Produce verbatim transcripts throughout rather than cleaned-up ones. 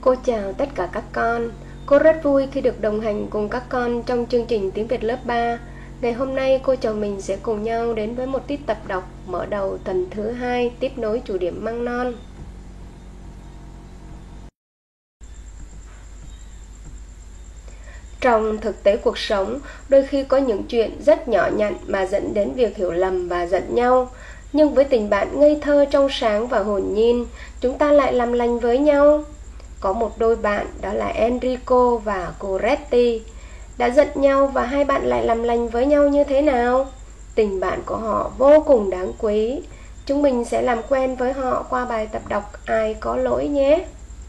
Cô chào tất cả các con. Cô rất vui khi được đồng hành cùng các con trong chương trình tiếng Việt lớp ba. Ngày hôm nay cô trò mình sẽ cùng nhau đến với một tiết tập đọc mở đầu tuần thứ hai, tiếp nối chủ điểm măng non. Trong thực tế cuộc sống, đôi khi có những chuyện rất nhỏ nhặt mà dẫn đến việc hiểu lầm và giận nhau. Nhưng với tình bạn ngây thơ trong sáng và hồn nhiên, chúng ta lại làm lành với nhau. Có một đôi bạn, đó là Enrico và Coretti, đã giận nhau và hai bạn lại làm lành với nhau như thế nào? Tình bạn của họ vô cùng đáng quý. Chúng mình sẽ làm quen với họ qua bài tập đọc Ai có lỗi nhé.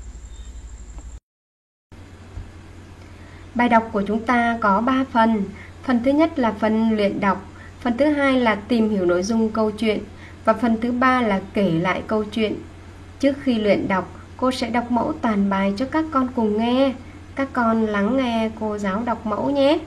Bài đọc của chúng ta có ba phần. Phần thứ nhất là phần luyện đọc, phần thứ hai là tìm hiểu nội dung câu chuyện, và phần thứ ba là kể lại câu chuyện. Trước khi luyện đọc, cô sẽ đọc mẫu toàn bài cho các con cùng nghe. Các con lắng nghe cô giáo đọc mẫu nhé.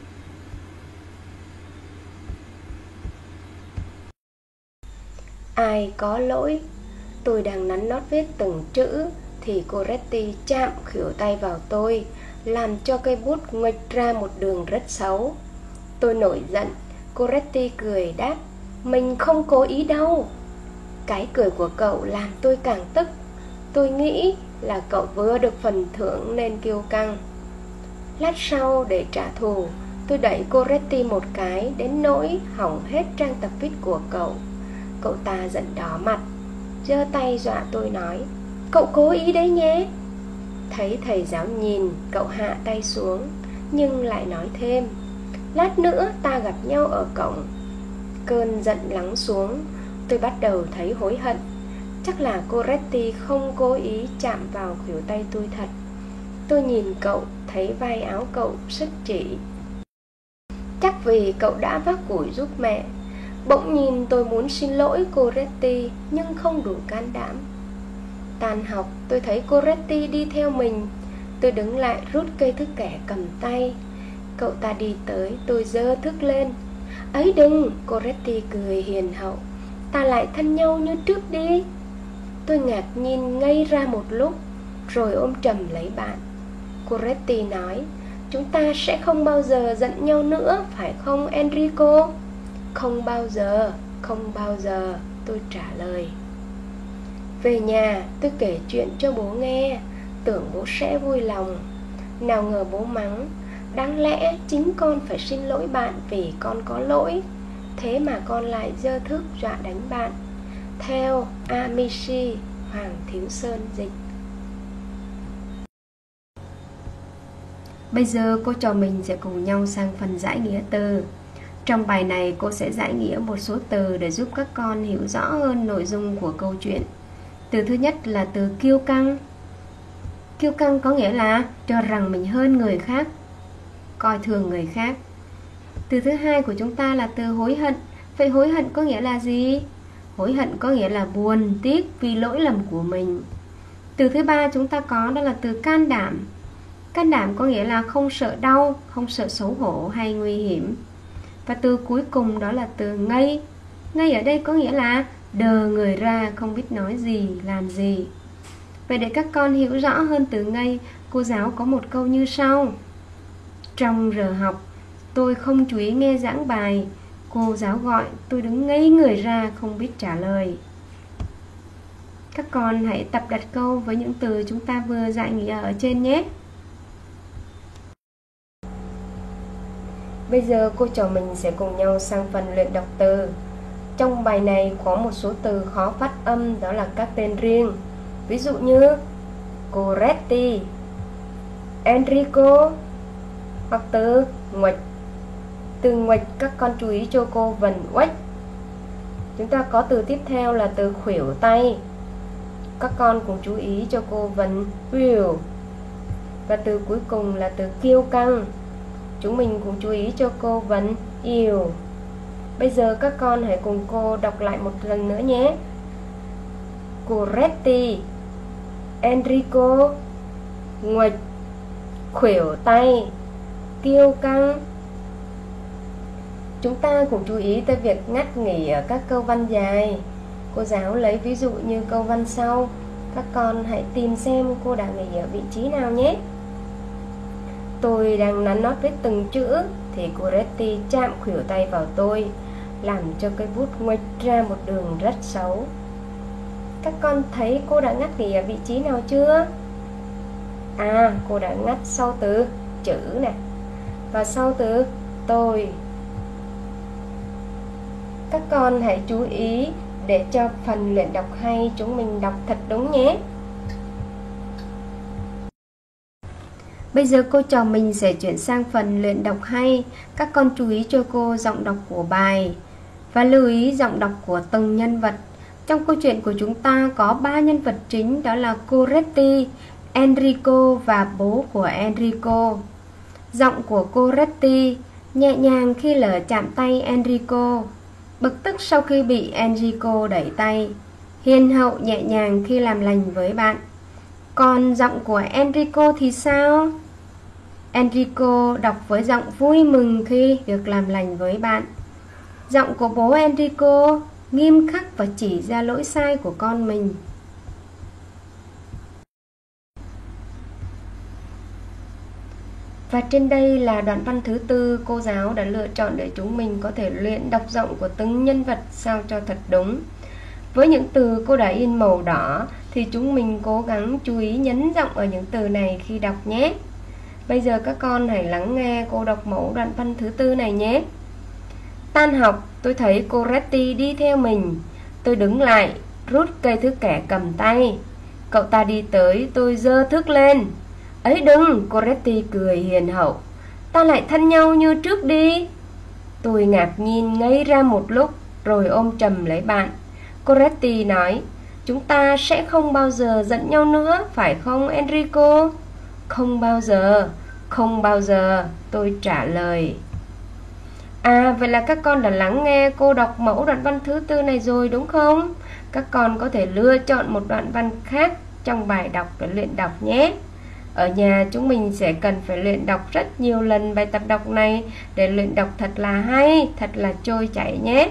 Ai có lỗi? Tôi đang nắn nót viết từng chữ thì Coretti chạm khuỷu tay vào tôi, làm cho cây bút nguệch ra một đường rất xấu. Tôi nổi giận. Coretti cười đáp: "Mình không cố ý đâu." Cái cười của cậu làm tôi càng tức. Tôi nghĩ là cậu vừa được phần thưởng nên kiêu căng. Lát sau, để trả thù, tôi đẩy Coretti một cái đến nỗi hỏng hết trang tập viết của cậu. Cậu ta giận đỏ mặt, giơ tay dọa tôi nói: "Cậu cố ý đấy nhé." Thấy thầy giáo nhìn, cậu hạ tay xuống, nhưng lại nói thêm: "Lát nữa ta gặp nhau ở cổng." Cơn giận lắng xuống, tôi bắt đầu thấy hối hận. Chắc là Coretti không cố ý chạm vào khuỷu tay tôi thật. Tôi nhìn cậu, thấy vai áo cậu sức chỉ. Chắc vì cậu đã vác củi giúp mẹ. Bỗng nhìn tôi muốn xin lỗi Coretti, nhưng không đủ can đảm. Tan học, tôi thấy Coretti đi theo mình. Tôi đứng lại rút cây thước kẻ cầm tay. Cậu ta đi tới, tôi giơ thước lên. "Ấy đừng!" Coretti cười hiền hậu. "Ta lại thân nhau như trước đi." Tôi ngạc nhiên ngây ra một lúc, rồi ôm chầm lấy bạn. Coretti nói: "Chúng ta sẽ không bao giờ giận nhau nữa, phải không Enrico?" "Không bao giờ, không bao giờ," tôi trả lời. Về nhà, tôi kể chuyện cho bố nghe, tưởng bố sẽ vui lòng. Nào ngờ bố mắng: "Đáng lẽ chính con phải xin lỗi bạn vì con có lỗi, thế mà con lại giơ thước dọa đánh bạn." Theo Amici, Hoàng Thiếu Sơn dịch. Bây giờ cô trò mình sẽ cùng nhau sang phần giải nghĩa từ. Trong bài này cô sẽ giải nghĩa một số từ để giúp các con hiểu rõ hơn nội dung của câu chuyện. Từ thứ nhất là từ kiêu căng. Kiêu căng có nghĩa là cho rằng mình hơn người khác, coi thường người khác. Từ thứ hai của chúng ta là từ hối hận. Vậy hối hận có nghĩa là gì? Hối hận có nghĩa là buồn, tiếc vì lỗi lầm của mình. Từ thứ ba chúng ta có đó là từ can đảm. Can đảm có nghĩa là không sợ đau, không sợ xấu hổ hay nguy hiểm. Và từ cuối cùng đó là từ ngây. Ngây ở đây có nghĩa là đờ người ra, không biết nói gì, làm gì. Vậy để các con hiểu rõ hơn từ ngây, cô giáo có một câu như sau: "Trong giờ học, tôi không chú ý nghe giảng bài. Cô giáo gọi, tôi đứng ngây người ra, không biết trả lời." Các con hãy tập đặt câu với những từ chúng ta vừa giải nghĩa ở trên nhé. Bây giờ cô trò mình sẽ cùng nhau sang phần luyện đọc từ. Trong bài này có một số từ khó phát âm, đó là các tên riêng. Ví dụ như Coretti, Enrico, hoặc từ nguệch. Từ nguệch các con chú ý cho cô vần uếch. Chúng ta có từ tiếp theo là từ khuỷu tay. Các con cũng chú ý cho cô vần uỷu. Và từ cuối cùng là từ kiêu căng. Chúng mình cũng chú ý cho cô vần iu. Bây giờ các con hãy cùng cô đọc lại một lần nữa nhé. Coretti, Enrico, nguệch, khuỷu tay, kiêu căng. Chúng ta cũng chú ý tới việc ngắt nghỉ ở các câu văn dài. Cô giáo lấy ví dụ như câu văn sau: Các con hãy tìm xem cô đã nghỉ ở vị trí nào nhé. Tôi đang nắn nót viết từng chữ thì Coretti chạm khuỷu tay vào tôi, làm cho cây bút nguệch ra một đường rất xấu. Các con thấy cô đã ngắt nghỉ ở vị trí nào chưa? À, cô đã ngắt sau từ chữ này và sau từ tôi. Các con hãy chú ý để cho phần luyện đọc hay chúng mình đọc thật đúng nhé. Bây giờ cô trò mình sẽ chuyển sang phần luyện đọc hay. Các con chú ý cho cô giọng đọc của bài và lưu ý giọng đọc của từng nhân vật. Trong câu chuyện của chúng ta có ba nhân vật chính, đó là Coretti, Enrico và bố của Enrico. Giọng của Coretti nhẹ nhàng khi lỡ chạm tay Enrico, bực tức sau khi bị Enrico đẩy tay, hiền hậu nhẹ nhàng khi làm lành với bạn. Còn giọng của Enrico thì sao? Enrico đọc với giọng vui mừng khi được làm lành với bạn. Giọng của bố Enrico nghiêm khắc và chỉ ra lỗi sai của con mình. Và trên đây là đoạn văn thứ tư cô giáo đã lựa chọn để chúng mình có thể luyện đọc giọng của từng nhân vật sao cho thật đúng. Với những từ cô đã in màu đỏ thì chúng mình cố gắng chú ý nhấn giọng ở những từ này khi đọc nhé. Bây giờ các con hãy lắng nghe cô đọc mẫu đoạn văn thứ tư này nhé. Tan học, tôi thấy Coretti đi theo mình. Tôi đứng lại, rút cây thước kẻ cầm tay. Cậu ta đi tới, tôi giơ thước lên. Ấy đừng, Coretti cười hiền hậu. Ta lại thân nhau như trước đi. Tôi ngạc nhiên ngây ra một lúc, rồi ôm chầm lấy bạn. Coretti nói, chúng ta sẽ không bao giờ giận nhau nữa, phải không Enrico? Không bao giờ, không bao giờ, tôi trả lời. À, vậy là các con đã lắng nghe cô đọc mẫu đoạn văn thứ tư này rồi đúng không? Các con có thể lựa chọn một đoạn văn khác trong bài đọc để luyện đọc nhé. Ở nhà chúng mình sẽ cần phải luyện đọc rất nhiều lần bài tập đọc này để luyện đọc thật là hay, thật là trôi chảy nhé.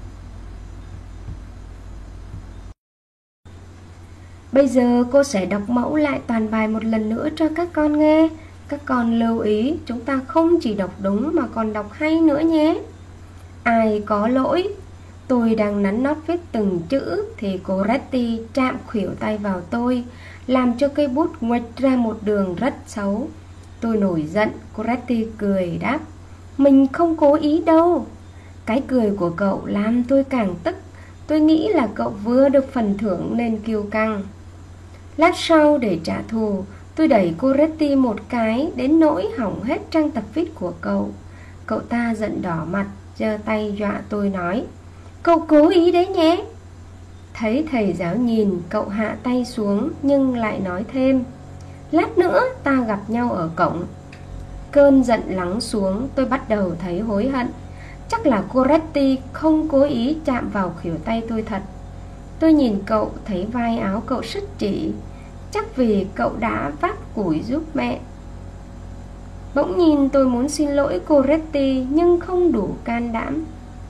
Bây giờ cô sẽ đọc mẫu lại toàn bài một lần nữa cho các con nghe. Các con lưu ý chúng ta không chỉ đọc đúng mà còn đọc hay nữa nhé. Ai có lỗi? Tôi đang nắn nót viết từng chữ thì Coretti chạm khuỷu tay vào tôi, làm cho cây bút nguệch ra một đường rất xấu. Tôi nổi giận, Coretti cười đáp, mình không cố ý đâu. Cái cười của cậu làm tôi càng tức. Tôi nghĩ là cậu vừa được phần thưởng nên kiêu căng. Lát sau để trả thù, tôi đẩy Coretti một cái đến nỗi hỏng hết trang tập viết của cậu. Cậu ta giận đỏ mặt, giơ tay dọa tôi nói, cậu cố ý đấy nhé. Thấy thầy giáo nhìn, cậu hạ tay xuống nhưng lại nói thêm, lát nữa ta gặp nhau ở cổng. Cơn giận lắng xuống, tôi bắt đầu thấy hối hận. Chắc là Coretti không cố ý chạm vào khuỷu tay tôi thật. Tôi nhìn cậu thấy vai áo cậu sứt chỉ, chắc vì cậu đã vác củi giúp mẹ. Bỗng nhìn tôi muốn xin lỗi Coretti nhưng không đủ can đảm.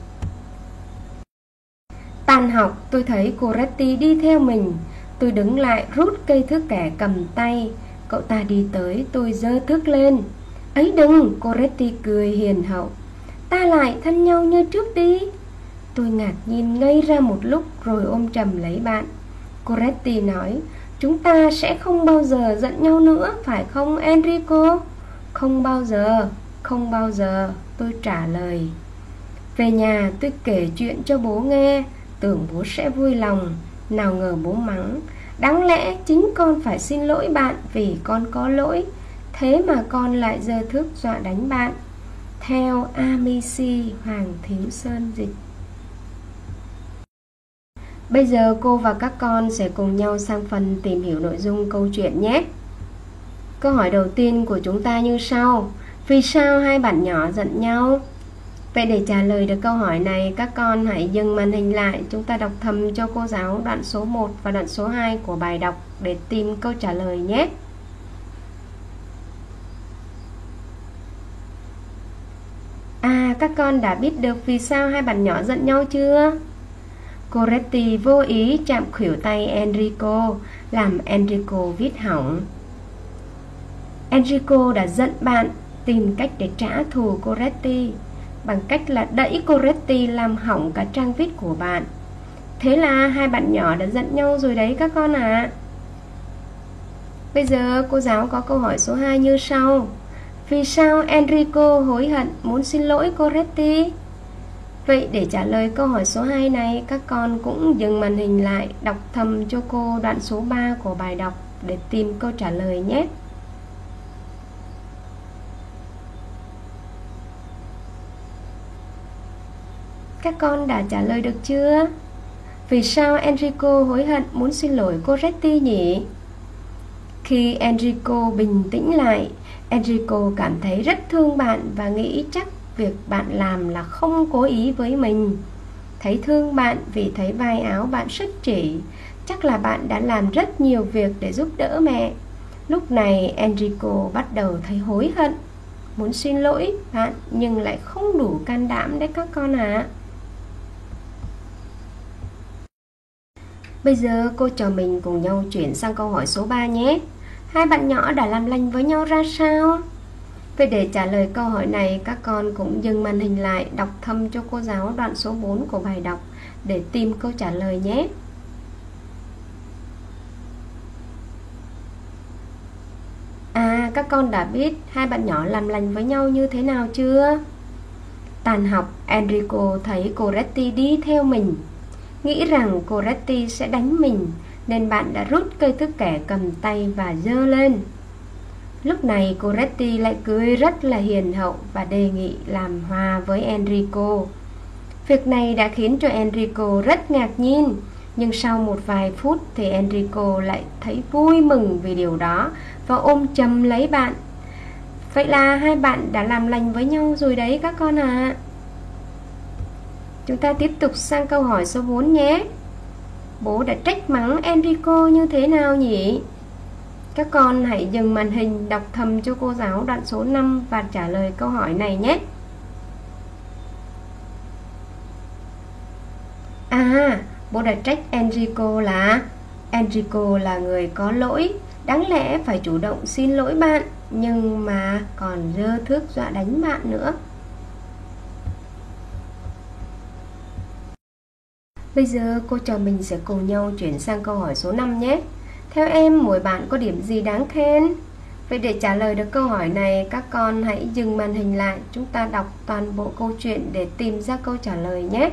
Tan học, tôi thấy Coretti đi theo mình. Tôi đứng lại rút cây thước kẻ cầm tay. Cậu ta đi tới, tôi giơ thước lên. Ấy đừng, Coretti cười hiền hậu. Ta lại thân nhau như trước đi. Tôi ngạc nhiên ngây ra một lúc rồi ôm chầm lấy bạn. Coretti nói, chúng ta sẽ không bao giờ giận nhau nữa, phải không Enrico? Không bao giờ, không bao giờ, tôi trả lời. Về nhà tôi kể chuyện cho bố nghe, tưởng bố sẽ vui lòng. Nào ngờ bố mắng, đáng lẽ chính con phải xin lỗi bạn vì con có lỗi, thế mà con lại giơ thước dọa đánh bạn. Theo Amici Hoàng Thiếu Sơn dịch. Bây giờ cô và các con sẽ cùng nhau sang phần tìm hiểu nội dung câu chuyện nhé. Câu hỏi đầu tiên của chúng ta như sau. Vì sao hai bạn nhỏ giận nhau? Vậy để trả lời được câu hỏi này, các con hãy dừng màn hình lại. Chúng ta đọc thầm cho cô giáo đoạn số một và đoạn số hai của bài đọc để tìm câu trả lời nhé. À, các con đã biết được vì sao hai bạn nhỏ giận nhau chưa? Coretti vô ý chạm khuỷu tay Enrico, làm Enrico viết hỏng. Enrico đã giận bạn, tìm cách để trả thù Coretti bằng cách là đẩy Coretti làm hỏng cả trang viết của bạn. Thế là hai bạn nhỏ đã giận nhau rồi đấy các con ạ. À. Bây giờ cô giáo có câu hỏi số hai như sau. Vì sao Enrico hối hận muốn xin lỗi Coretti? Vậy để trả lời câu hỏi số hai này, các con cũng dừng màn hình lại, đọc thầm cho cô đoạn số ba của bài đọc để tìm câu trả lời nhé. Các con đã trả lời được chưa? Vì sao Enrico hối hận muốn xin lỗi Coretti nhỉ? Khi Enrico bình tĩnh lại, Enrico cảm thấy rất thương bạn và nghĩ chắc việc bạn làm là không cố ý với mình. Thấy thương bạn vì thấy vai áo bạn sứt chỉ, chắc là bạn đã làm rất nhiều việc để giúp đỡ mẹ. Lúc này Enrico bắt đầu thấy hối hận, muốn xin lỗi bạn nhưng lại không đủ can đảm đấy các con ạ. À. Bây giờ cô trò mình cùng nhau chuyển sang câu hỏi số ba nhé. Hai bạn nhỏ đã làm lành với nhau ra sao? Vậy để trả lời câu hỏi này, các con cũng dừng màn hình lại, đọc thầm cho cô giáo đoạn số bốn của bài đọc để tìm câu trả lời nhé. À, các con đã biết hai bạn nhỏ làm lành với nhau như thế nào chưa? Tàn học, Enrico thấy Coretti đi theo mình, nghĩ rằng Coretti sẽ đánh mình, nên bạn đã rút cây thước kẻ cầm tay và giơ lên. Lúc này Coretti lại cười rất là hiền hậu và đề nghị làm hòa với Enrico. Việc này đã khiến cho Enrico rất ngạc nhiên, nhưng sau một vài phút thì Enrico lại thấy vui mừng vì điều đó và ôm chầm lấy bạn. Vậy là hai bạn đã làm lành với nhau rồi đấy các con ạ. À. Chúng ta tiếp tục sang câu hỏi số bốn nhé. Bố đã trách mắng Enrico như thế nào nhỉ? Các con hãy dừng màn hình, đọc thầm cho cô giáo đoạn số năm và trả lời câu hỏi này nhé. À, bố đã trách Enrico là Enrico là người có lỗi, đáng lẽ phải chủ động xin lỗi bạn, nhưng mà còn giơ thước dọa đánh bạn nữa. Bây giờ cô trò mình sẽ cùng nhau chuyển sang câu hỏi số năm nhé. Theo em, mỗi bạn có điểm gì đáng khen? Vậy để trả lời được câu hỏi này, các con hãy dừng màn hình lại, chúng ta đọc toàn bộ câu chuyện để tìm ra câu trả lời nhé.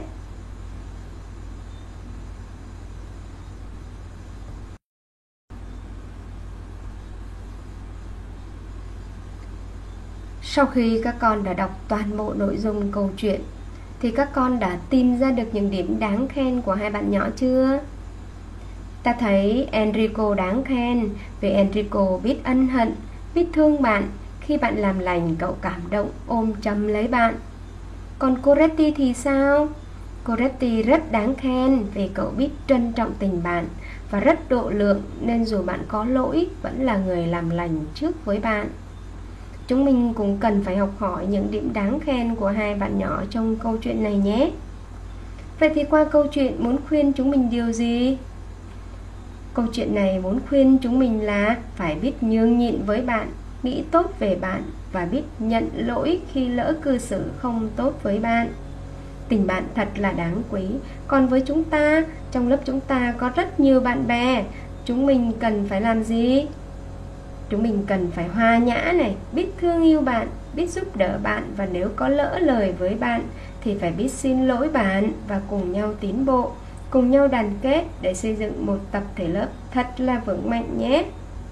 Sau khi các con đã đọc toàn bộ nội dung câu chuyện, thì các con đã tìm ra được những điểm đáng khen của hai bạn nhỏ chưa? Ta thấy Enrico đáng khen vì Enrico biết ân hận, biết thương bạn. Khi bạn làm lành, cậu cảm động ôm chầm lấy bạn. Còn Coretti thì sao? Coretti rất đáng khen vì cậu biết trân trọng tình bạn và rất độ lượng, nên dù bạn có lỗi vẫn là người làm lành trước với bạn. Chúng mình cũng cần phải học hỏi những điểm đáng khen của hai bạn nhỏ trong câu chuyện này nhé. Vậy thì qua câu chuyện muốn khuyên chúng mình điều gì? Câu chuyện này muốn khuyên chúng mình là phải biết nhường nhịn với bạn, nghĩ tốt về bạn và biết nhận lỗi khi lỡ cư xử không tốt với bạn. Tình bạn thật là đáng quý. Còn với chúng ta, trong lớp chúng ta có rất nhiều bạn bè, chúng mình cần phải làm gì? Chúng mình cần phải hòa nhã này, biết thương yêu bạn, biết giúp đỡ bạn, và nếu có lỡ lời với bạn thì phải biết xin lỗi bạn và cùng nhau tiến bộ, cùng nhau đoàn kết để xây dựng một tập thể lớp thật là vững mạnh nhé.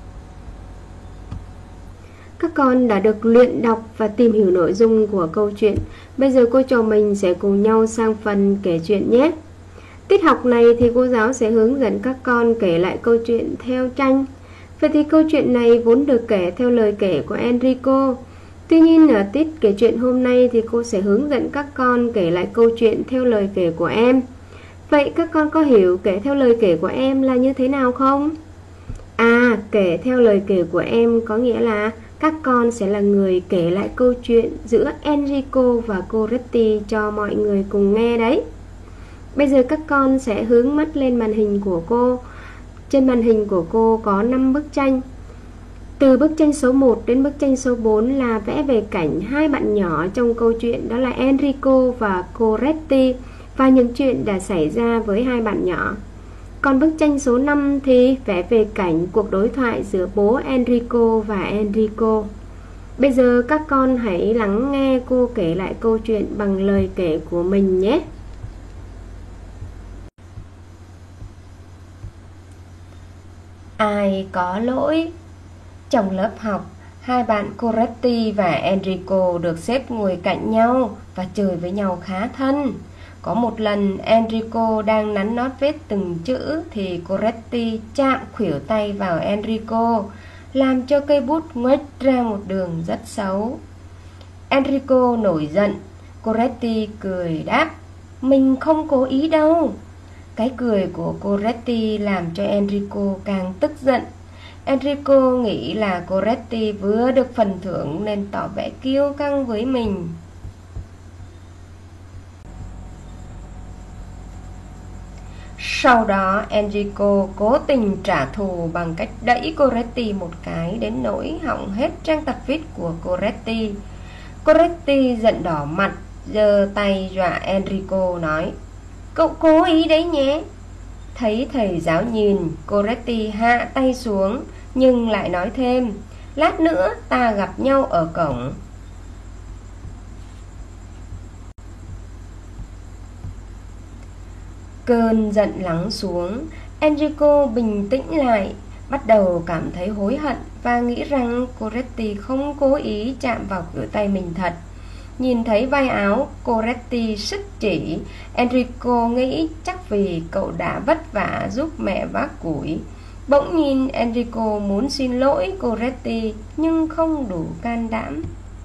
Các con đã được luyện đọc và tìm hiểu nội dung của câu chuyện. Bây giờ cô trò mình sẽ cùng nhau sang phần kể chuyện nhé. Tiết học này thì cô giáo sẽ hướng dẫn các con kể lại câu chuyện theo tranh. Vậy thì câu chuyện này vốn được kể theo lời kể của Enrico. Tuy nhiên ở tiết kể chuyện hôm nay thì cô sẽ hướng dẫn các con kể lại câu chuyện theo lời kể của em. Vậy các con có hiểu kể theo lời kể của em là như thế nào không? À, kể theo lời kể của em có nghĩa là các con sẽ là người kể lại câu chuyện giữa Enrico và Coretti cho mọi người cùng nghe đấy. Bây giờ các con sẽ hướng mắt lên màn hình của cô. Trên màn hình của cô có năm bức tranh. Từ bức tranh số một đến bức tranh số bốn là vẽ về cảnh hai bạn nhỏ trong câu chuyện, đó là Enrico và Coretti, và những chuyện đã xảy ra với hai bạn nhỏ. Còn bức tranh số năm thì vẽ về cảnh cuộc đối thoại giữa bố Enrico và Enrico. Bây giờ các con hãy lắng nghe cô kể lại câu chuyện bằng lời kể của mình nhé. Ai có lỗi? Trong lớp học, hai bạn Coretti và Enrico được xếp ngồi cạnh nhau và chơi với nhau khá thân. Có một lần Enrico đang nắn nót viết từng chữ thì Coretti chạm khuỷu tay vào Enrico, làm cho cây bút ngoách ra một đường rất xấu. Enrico nổi giận. Coretti cười đáp: "Mình không cố ý đâu." Cái cười của Coretti làm cho Enrico càng tức giận. Enrico nghĩ là Coretti vừa được phần thưởng nên tỏ vẻ kiêu căng với mình. Sau đó Enrico cố tình trả thù bằng cách đẩy Coretti một cái đến nỗi hỏng hết trang tập viết của Coretti. Coretti giận đỏ mặt, giơ tay dọa Enrico nói: "Cậu cố ý đấy nhé." Thấy thầy giáo nhìn, Coretti hạ tay xuống nhưng lại nói thêm: "Lát nữa ta gặp nhau ở cổng." Cơn giận lắng xuống, Enrico bình tĩnh lại, bắt đầu cảm thấy hối hận và nghĩ rằng Coretti không cố ý chạm vào khuỷu tay mình thật. Nhìn thấy vai áo Coretti sứt chỉ, Enrico nghĩ chắc vì cậu đã vất vả giúp mẹ vác củi. Bỗng nhìn Enrico muốn xin lỗi Coretti nhưng không đủ can đảm.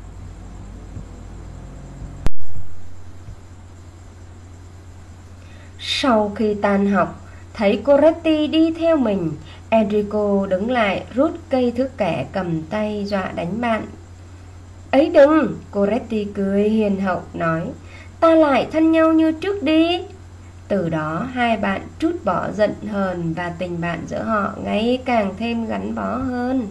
Sau khi tan học, thấy Coretti đi theo mình, Enrico đứng lại rút cây thước kẻ cầm tay dọa đánh bạn. "Ấy đừng!" Coretti cười hiền hậu nói, "ta lại thân nhau như trước đi." Từ đó hai bạn trút bỏ giận hờn và tình bạn giữa họ ngày càng thêm gắn bó hơn.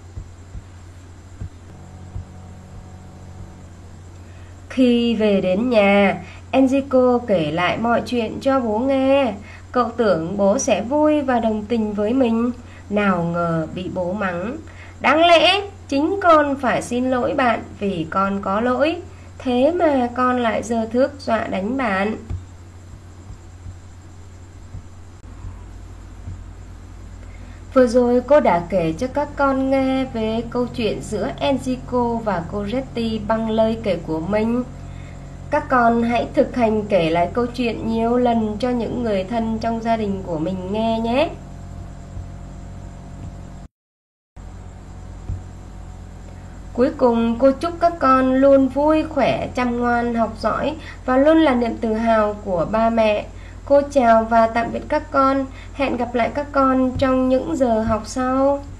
Khi về đến nhà, Enrico kể lại mọi chuyện cho bố nghe. Cậu tưởng bố sẽ vui và đồng tình với mình, nào ngờ bị bố mắng: "Đáng lẽ chính con phải xin lỗi bạn vì con có lỗi, thế mà con lại giơ thước dọa đánh bạn." Vừa rồi cô đã kể cho các con nghe về câu chuyện giữa Enrico và Coretti bằng lời kể của mình. Các con hãy thực hành kể lại câu chuyện nhiều lần cho những người thân trong gia đình của mình nghe nhé. Cuối cùng, cô chúc các con luôn vui khỏe, chăm ngoan, học giỏi và luôn là niềm tự hào của ba mẹ. Cô chào và tạm biệt các con. Hẹn gặp lại các con trong những giờ học sau.